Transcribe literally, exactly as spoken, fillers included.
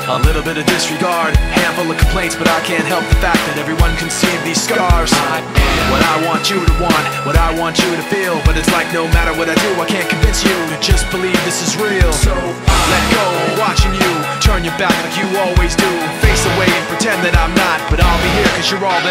A little bit of disregard, handful of complaints, but I can't help the fact that everyone can see these scars. What I want you to want, what I want you to feel, but it's like no matter what I do, I can't convince you to just believe this is real. So let go, watching you turn your back like you always do. Face away and pretend that I'm not, but I'll be here cause you're all that